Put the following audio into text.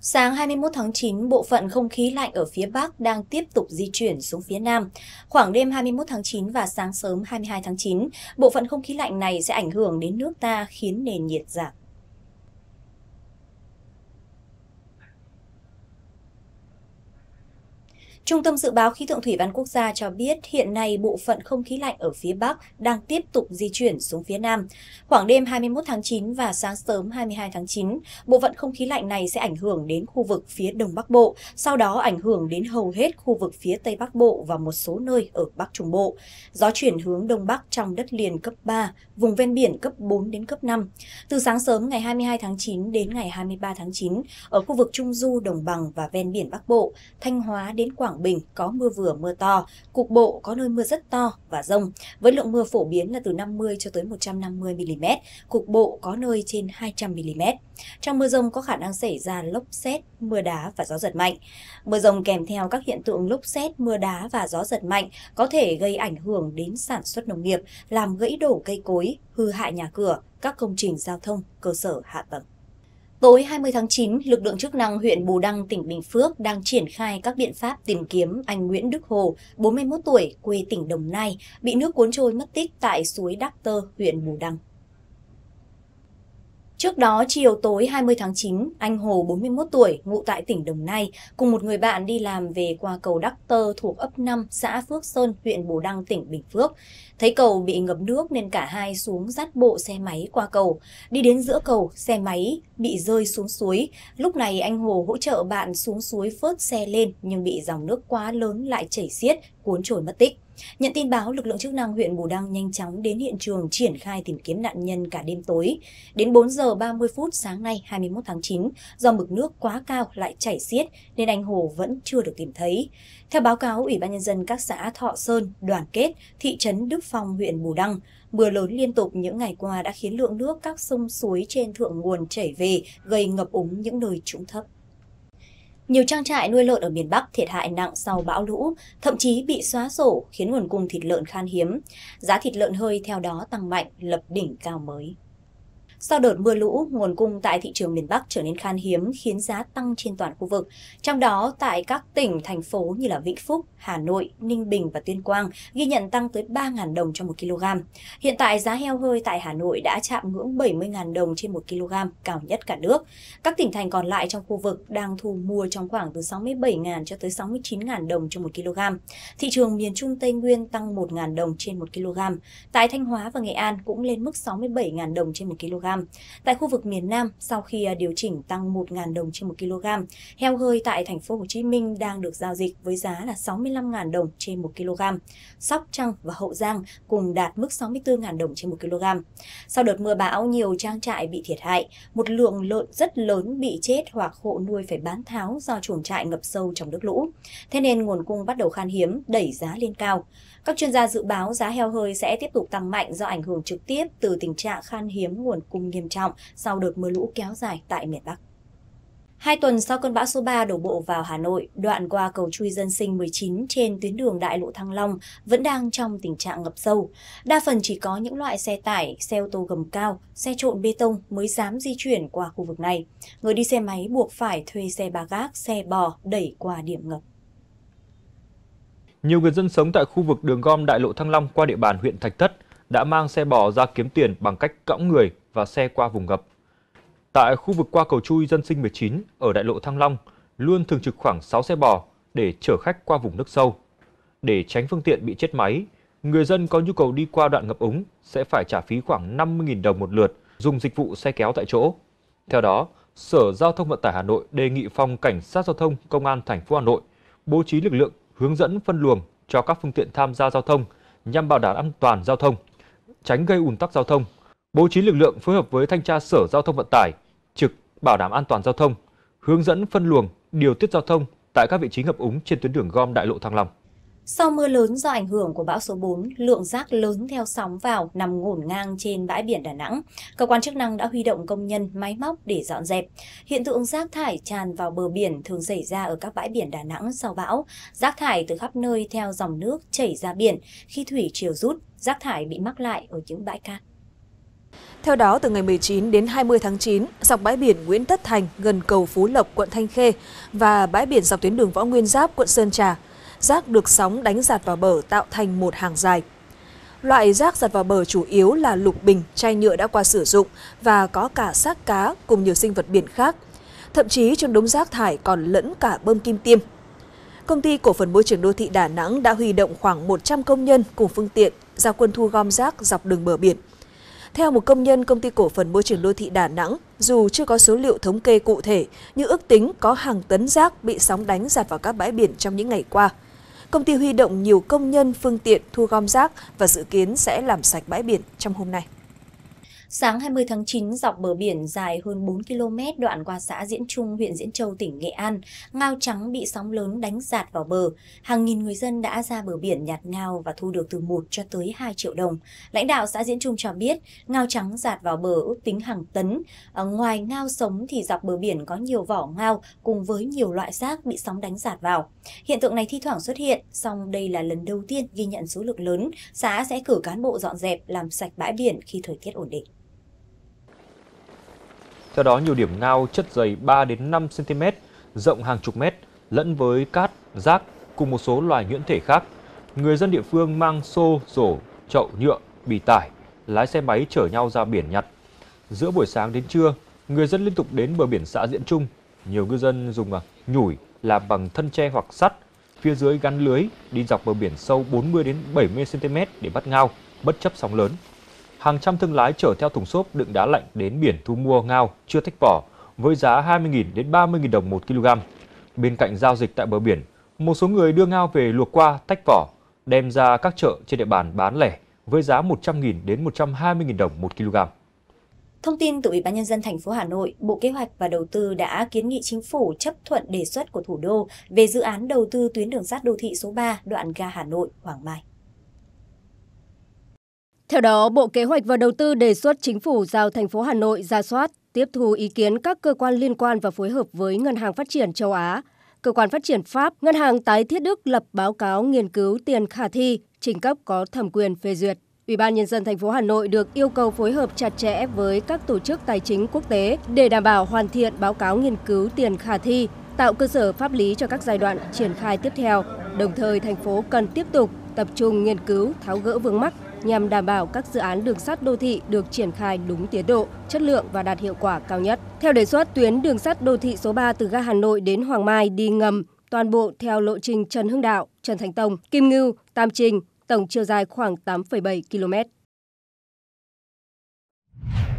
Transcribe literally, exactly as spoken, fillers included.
Sáng hai mươi mốt tháng chín, bộ phận không khí lạnh ở phía Bắc đang tiếp tục di chuyển xuống phía Nam. Khoảng đêm hai mươi mốt tháng chín và sáng sớm hai mươi hai tháng chín, bộ phận không khí lạnh này sẽ ảnh hưởng đến nước ta khiến nền nhiệt giảm. Trung tâm Dự báo Khí tượng Thủy văn Quốc gia cho biết hiện nay bộ phận không khí lạnh ở phía Bắc đang tiếp tục di chuyển xuống phía Nam. Khoảng đêm hai mươi mốt tháng chín và sáng sớm hai mươi hai tháng chín, bộ phận không khí lạnh này sẽ ảnh hưởng đến khu vực phía Đông Bắc Bộ, sau đó ảnh hưởng đến hầu hết khu vực phía Tây Bắc Bộ và một số nơi ở Bắc Trung Bộ. Gió chuyển hướng Đông Bắc trong đất liền cấp ba, vùng ven biển cấp bốn đến cấp năm. Từ sáng sớm ngày hai mươi hai tháng chín đến ngày hai mươi ba tháng chín, ở khu vực Trung Du, Đồng bằng và ven biển Bắc Bộ, Thanh Hóa đến Quảng Bình có mưa vừa mưa to, cục bộ có nơi mưa rất to và dông, với lượng mưa phổ biến là từ năm mươi cho tới một trăm năm mươi mi li mét, cục bộ có nơi trên hai trăm mi li mét. Trong mưa dông có khả năng xảy ra lốc sét, mưa đá và gió giật mạnh. Mưa dông kèm theo các hiện tượng lốc sét, mưa đá và gió giật mạnh có thể gây ảnh hưởng đến sản xuất nông nghiệp, làm gãy đổ cây cối, hư hại nhà cửa, các công trình giao thông, cơ sở hạ tầng. Tối hai mươi tháng chín, lực lượng chức năng huyện Bù Đăng, tỉnh Bình Phước đang triển khai các biện pháp tìm kiếm anh Nguyễn Đức Hồ, bốn mươi mốt tuổi, quê tỉnh Đồng Nai, bị nước cuốn trôi mất tích tại suối Đắc Tơ, huyện Bù Đăng. Trước đó, chiều tối hai mươi tháng chín, anh Hồ, bốn mươi mốt tuổi, ngụ tại tỉnh Đồng Nai, cùng một người bạn đi làm về qua cầu Đắc Tơ thuộc ấp năm, xã Phước Sơn, huyện Bù Đăng, tỉnh Bình Phước. Thấy cầu bị ngập nước nên cả hai xuống dắt bộ xe máy qua cầu. Đi đến giữa cầu, xe máy bị rơi xuống suối. Lúc này anh Hồ hỗ trợ bạn xuống suối vớt xe lên nhưng bị dòng nước quá lớn lại chảy xiết, cuốn trôi mất tích. Nhận tin báo, lực lượng chức năng huyện Bù Đăng nhanh chóng đến hiện trường triển khai tìm kiếm nạn nhân cả đêm tối. Đến bốn giờ ba mươi phút sáng nay hai mươi mốt tháng chín, do mực nước quá cao lại chảy xiết nên anh Hồ vẫn chưa được tìm thấy. Theo báo cáo Ủy ban Nhân dân các xã Thọ Sơn, Đoàn Kết, thị trấn Đức Phong, huyện Bù Đăng, mưa lớn liên tục những ngày qua đã khiến lượng nước các sông suối trên thượng nguồn chảy về, gây ngập úng những nơi trũng thấp. Nhiều trang trại nuôi lợn ở miền Bắc thiệt hại nặng sau bão lũ, thậm chí bị xóa sổ khiến nguồn cung thịt lợn khan hiếm. Giá thịt lợn hơi theo đó tăng mạnh, lập đỉnh cao mới. Sau đợt mưa lũ, nguồn cung tại thị trường miền Bắc trở nên khan hiếm khiến giá tăng trên toàn khu vực. Trong đó, tại các tỉnh, thành phố như là Vĩnh Phúc, Hà Nội, Ninh Bình và Tuyên Quang ghi nhận tăng tới ba nghìn đồng cho một kg. Hiện tại, giá heo hơi tại Hà Nội đã chạm ngưỡng bảy mươi nghìn đồng trên một kg, cao nhất cả nước. Các tỉnh thành còn lại trong khu vực đang thu mua trong khoảng từ sáu mươi bảy nghìn cho tới sáu mươi chín nghìn đồng cho một kg. Thị trường miền Trung Tây Nguyên tăng một nghìn đồng trên một kg. Tại Thanh Hóa và Nghệ An cũng lên mức sáu mươi bảy nghìn đồng trên một kg. Tại khu vực miền Nam, sau khi điều chỉnh tăng một nghìn đồng trên một kg, heo hơi tại thành phố Hồ Chí Minh đang được giao dịch với giá là sáu mươi lăm nghìn đồng trên một kg. Sóc Trăng và Hậu Giang cùng đạt mức sáu mươi tư nghìn đồng trên một kg. Sau đợt mưa bão, nhiều trang trại bị thiệt hại, một lượng lợn rất lớn bị chết hoặc hộ nuôi phải bán tháo do chuồng trại ngập sâu trong nước lũ. Thế nên nguồn cung bắt đầu khan hiếm, đẩy giá lên cao. Các chuyên gia dự báo giá heo hơi sẽ tiếp tục tăng mạnh do ảnh hưởng trực tiếp từ tình trạng khan hiếm nguồn cung nghiêm trọng sau đợt mưa lũ kéo dài tại miền Bắc. Hai tuần sau cơn bão số ba đổ bộ vào Hà Nội, đoạn qua cầu Chui Dân Sinh mười chín trên tuyến đường đại lộ Thăng Long vẫn đang trong tình trạng ngập sâu. Đa phần chỉ có những loại xe tải, xe ô tô gầm cao, xe trộn bê tông mới dám di chuyển qua khu vực này. Người đi xe máy buộc phải thuê xe ba gác, xe bò đẩy qua điểm ngập. Nhiều người dân sống tại khu vực đường gom đại lộ Thăng Long qua địa bàn huyện Thạch Thất đã mang xe bò ra kiếm tiền bằng cách cõng người và xe qua vùng ngập. Tại khu vực qua cầu Chui Dân Sinh mười chín ở đại lộ Thăng Long luôn thường trực khoảng sáu xe bò để chở khách qua vùng nước sâu. Để tránh phương tiện bị chết máy, người dân có nhu cầu đi qua đoạn ngập úng sẽ phải trả phí khoảng năm mươi nghìn đồng một lượt dùng dịch vụ xe kéo tại chỗ. Theo đó, Sở Giao thông Vận tải Hà Nội đề nghị Phòng Cảnh sát Giao thông Công an thành phố Hà Nội bố trí lực lượng hướng dẫn phân luồng cho các phương tiện tham gia giao thông nhằm bảo đảm an toàn giao thông, tránh gây ùn tắc giao thông, bố trí lực lượng phối hợp với thanh tra Sở Giao thông Vận tải trực bảo đảm an toàn giao thông, hướng dẫn phân luồng, điều tiết giao thông tại các vị trí ngập úng trên tuyến đường gom đại lộ Thăng Long. Sau mưa lớn do ảnh hưởng của bão số bốn, lượng rác lớn theo sóng vào nằm ngổn ngang trên bãi biển Đà Nẵng. Cơ quan chức năng đã huy động công nhân, máy móc để dọn dẹp. Hiện tượng rác thải tràn vào bờ biển thường xảy ra ở các bãi biển Đà Nẵng sau bão. Rác thải từ khắp nơi theo dòng nước chảy ra biển. Khi thủy triều rút, rác thải bị mắc lại ở những bãi cát. Theo đó, từ ngày mười chín đến hai mươi tháng chín, dọc bãi biển Nguyễn Tất Thành gần cầu Phú Lộc, quận Thanh Khê và bãi biển dọc tuyến đường Võ Nguyên Giáp, quận Sơn Trà, rác được sóng đánh dạt vào bờ tạo thành một hàng dài. Loại rác dạt vào bờ chủ yếu là lục bình, chai nhựa đã qua sử dụng và có cả xác cá cùng nhiều sinh vật biển khác. Thậm chí trong đống rác thải còn lẫn cả bơm kim tiêm. Công ty Cổ phần Môi trường Đô thị Đà Nẵng đã huy động khoảng một trăm công nhân cùng phương tiện ra quân thu gom rác dọc đường bờ biển. Theo một công nhân Công ty Cổ phần Môi trường Đô thị Đà Nẵng, dù chưa có số liệu thống kê cụ thể, nhưng ước tính có hàng tấn rác bị sóng đánh dạt vào các bãi biển trong những ngày qua. Công ty huy động nhiều công nhân, phương tiện thu gom rác và dự kiến sẽ làm sạch bãi biển trong hôm nay. Sáng hai mươi tháng chín, dọc bờ biển dài hơn bốn ki lô mét đoạn qua xã Diễn Trung, huyện Diễn Châu, tỉnh Nghệ An, ngao trắng bị sóng lớn đánh dạt vào bờ. Hàng nghìn người dân đã ra bờ biển nhặt ngao và thu được từ một cho tới hai triệu đồng. Lãnh đạo xã Diễn Trung cho biết, ngao trắng dạt vào bờ ước tính hàng tấn. Ở ngoài ngao sống thì dọc bờ biển có nhiều vỏ ngao cùng với nhiều loại rác bị sóng đánh dạt vào. Hiện tượng này thi thoảng xuất hiện, song đây là lần đầu tiên ghi nhận số lượng lớn. Xã sẽ cử cán bộ dọn dẹp, làm sạch bãi biển khi thời tiết ổn định. Theo đó, nhiều điểm ngao chất dày ba đến năm xăng ti mét, rộng hàng chục mét, lẫn với cát, rác cùng một số loài nhuyễn thể khác. Người dân địa phương mang xô, rổ, chậu nhựa, bì tải, lái xe máy chở nhau ra biển nhặt. Giữa buổi sáng đến trưa, người dân liên tục đến bờ biển xã Diễn Trung. Nhiều ngư dân dùng nhủi làm bằng thân tre hoặc sắt, phía dưới gắn lưới đi dọc bờ biển sâu bốn mươi đến bảy mươi xăng ti mét để bắt ngao, bất chấp sóng lớn. Hàng trăm thương lái chở theo thùng xốp đựng đá lạnh đến biển thu mua ngao chưa tách vỏ với giá hai mươi nghìn đến ba mươi nghìn đồng một kg. Bên cạnh giao dịch tại bờ biển, một số người đưa ngao về luộc qua, tách vỏ, đem ra các chợ trên địa bàn bán lẻ với giá một trăm nghìn đến một trăm hai mươi nghìn đồng một kg. Thông tin từ Ủy ban Nhân dân thành phố Hà Nội, Bộ Kế hoạch và Đầu tư đã kiến nghị Chính phủ chấp thuận đề xuất của thủ đô về dự án đầu tư tuyến đường sắt đô thị số ba đoạn ga Hà Nội - Hoàng Mai. Theo đó, Bộ Kế hoạch và Đầu tư đề xuất Chính phủ giao thành phố Hà Nội rà soát, tiếp thu ý kiến các cơ quan liên quan và phối hợp với Ngân hàng Phát triển Châu Á, Cơ quan Phát triển Pháp, Ngân hàng Tái thiết Đức lập báo cáo nghiên cứu tiền khả thi, trình cấp có thẩm quyền phê duyệt. Ủy ban Nhân dân thành phố Hà Nội được yêu cầu phối hợp chặt chẽ với các tổ chức tài chính quốc tế để đảm bảo hoàn thiện báo cáo nghiên cứu tiền khả thi, tạo cơ sở pháp lý cho các giai đoạn triển khai tiếp theo. Đồng thời, thành phố cần tiếp tục tập trung nghiên cứu, tháo gỡ vướng mắc nhằm đảm bảo các dự án đường sắt đô thị được triển khai đúng tiến độ, chất lượng và đạt hiệu quả cao nhất. Theo đề xuất, tuyến đường sắt đô thị số ba từ ga Hà Nội đến Hoàng Mai đi ngầm toàn bộ theo lộ trình Trần Hưng Đạo, Trần Thánh Tông, Kim Ngưu, Tam Trinh, tổng chiều dài khoảng tám phẩy bảy ki lô mét.